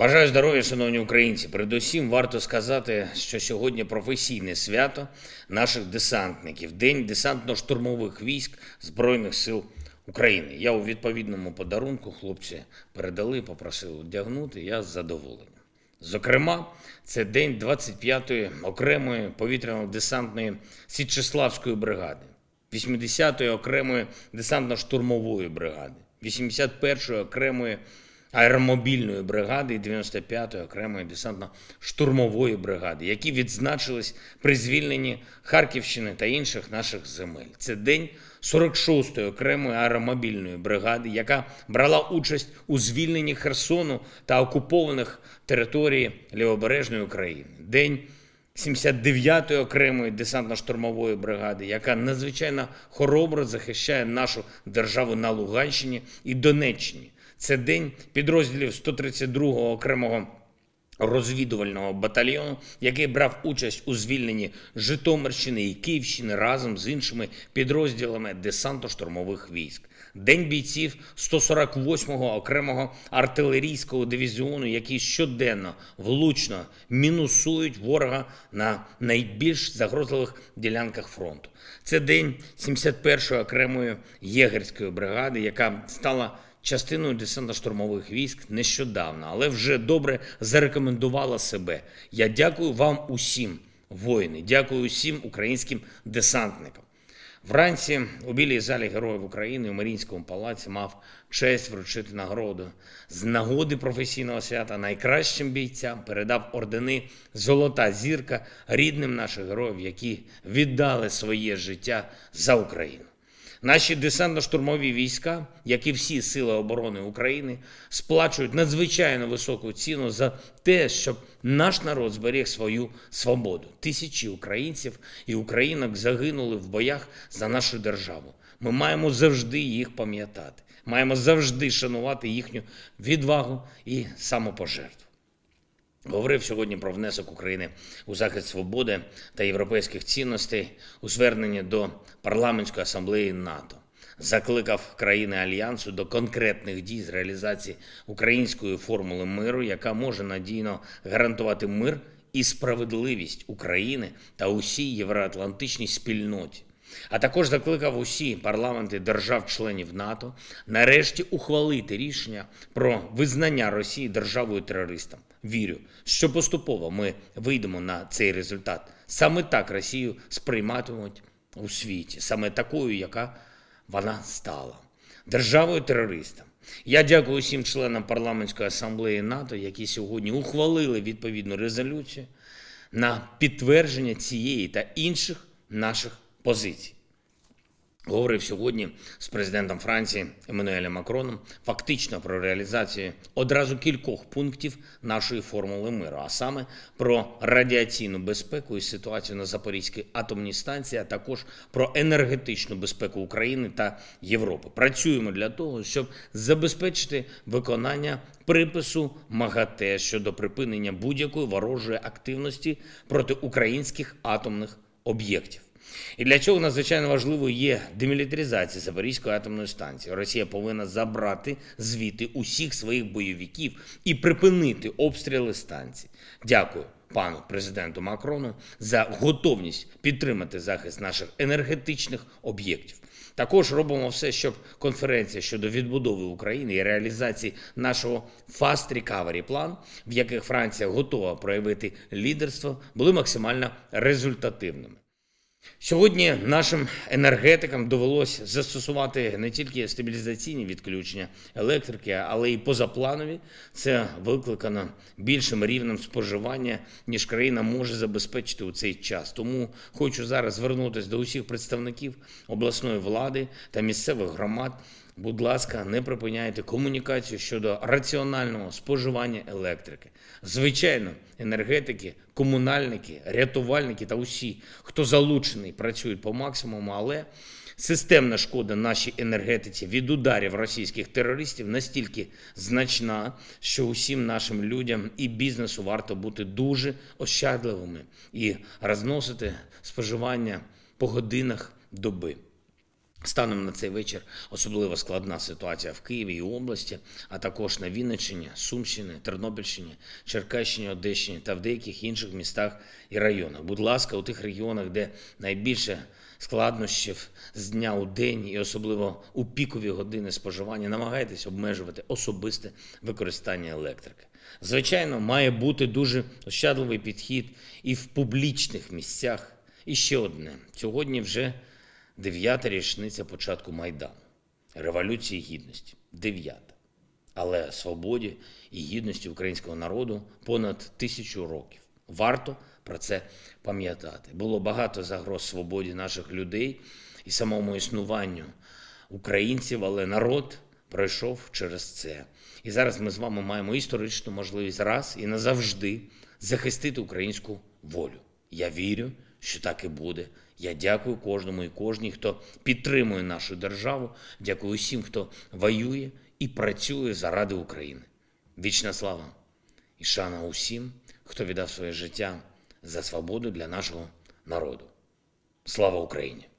Бажаю здоров'я, шановні українці. Передусім варто сказати, що сьогодні професійне свято наших десантників – День десантно-штурмових військ Збройних сил України. Я у відповідному подарунку, хлопці передали, попросили одягнути, я з задоволенням. Зокрема, це день 25-ї окремої повітряно-десантної Січеславської бригади, 80-ї окремої десантно-штурмової бригади, 81-ї окремої аеромобільної бригади і 95-ї окремої десантно-штурмової бригади, які відзначились при звільненні Харківщини та інших наших земель. Це день 46-ї окремої аеромобільної бригади, яка брала участь у звільненні Херсону та окупованих територій Лівобережної України. День 79-ї окремої десантно-штурмової бригади, яка надзвичайно хоробро захищає нашу державу на Луганщині і Донеччині. Це день підрозділів 132-го окремого розвідувального батальйону, який брав участь у звільненні Житомирщини і Київщини разом з іншими підрозділами десантно-штурмових військ. День бійців 148-го окремого артилерійського дивізіону, які щоденно влучно мінусують ворога на найбільш загрозливих ділянках фронту. Це день 71-ї окремої єгерської бригади, яка стала частиною десантно-штурмових військ нещодавно, але вже добре зарекомендувала себе. Я дякую вам усім, воїни, дякую усім українським десантникам. Вранці у Білій залі Героїв України у Маріїнському палаці мав честь вручити нагороду. З нагоди професійного свята найкращим бійцям передав ордени «Золота зірка» рідним наших героїв, які віддали своє життя за Україну. Наші десантно-штурмові війська, як і всі сили оборони України, сплачують надзвичайно високу ціну за те, щоб наш народ зберіг свою свободу. Тисячі українців і українок загинули в боях за нашу державу. Ми маємо завжди їх пам'ятати, маємо завжди шанувати їхню відвагу і самопожертву. Говорив сьогодні про внесок України у захист свободи та європейських цінностей у зверненні до Парламентської асамблеї НАТО. Закликав країни Альянсу до конкретних дій з реалізації української формули миру, яка може надійно гарантувати мир і справедливість України та усій євроатлантичній спільноті. А також закликав усі парламенти держав-членів НАТО нарешті ухвалити рішення про визнання Росії державою-терористом. Вірю, що поступово ми вийдемо на цей результат. Саме так Росію сприйматимуть у світі, саме такою, яка вона стала. Державою-терористом. Я дякую усім членам Парламентської асамблеї НАТО, які сьогодні ухвалили відповідну резолюцію на підтвердження цієї та інших наших позицій. Говорив сьогодні з президентом Франції Еммануелем Макроном фактично про реалізацію одразу кількох пунктів нашої формули миру, а саме про радіаційну безпеку і ситуацію на Запорізькій атомній станції, а також про енергетичну безпеку України та Європи. Працюємо для того, щоб забезпечити виконання припису МАГАТЕ щодо припинення будь-якої ворожої активності проти українських атомних об'єктів. І для цього надзвичайно важливою є демілітаризація Запорізької атомної станції. Росія повинна забрати звідти усіх своїх бойовиків і припинити обстріли станції. Дякую пану президенту Макрону за готовність підтримати захист наших енергетичних об'єктів. Також робимо все, щоб конференція щодо відбудови України і реалізації нашого Fast Recovery план, в яких Франція готова проявити лідерство, були максимально результативними. Сьогодні нашим енергетикам довелося застосувати не тільки стабілізаційні відключення електрики, але й позапланові. Це викликано більшим рівнем споживання, ніж країна може забезпечити у цей час. Тому хочу зараз звернутися до усіх представників обласної влади та місцевих громад. Будь ласка, не припиняйте комунікацію щодо раціонального споживання електрики. Звичайно, енергетики, комунальники, рятувальники та усі, хто залучений, працюють по максимуму, але системна шкода нашій енергетиці від ударів російських терористів настільки значна, що усім нашим людям і бізнесу варто бути дуже ощадливими і розносити споживання по годинах доби. Станом на цей вечір особливо складна ситуація в Києві і області, а також на Вінниччині, Сумщині, Тернопільщині, Черкащині, Одещині та в деяких інших містах і районах. Будь ласка, у тих регіонах, де найбільше складнощів з дня у день і особливо у пікові години споживання, намагайтесь обмежувати особисте використання електрики. Звичайно, має бути дуже ощадливий підхід і в публічних місцях. І ще одне. Сьогодні вже 9-та річниця початку Майдану, Революції Гідності, 9-та. Але свободі і гідності українського народу понад 1000 років. Варто про це пам'ятати. Було багато загроз свободі наших людей і самому існуванню українців, але народ пройшов через це. І зараз ми з вами маємо історичну можливість раз і назавжди захистити українську волю. Я вірю, що так і буде. Я дякую кожному і кожній, хто підтримує нашу державу. Дякую усім, хто воює і працює заради України. Вічна слава і шана усім, хто віддав своє життя за свободу для нашого народу. Слава Україні!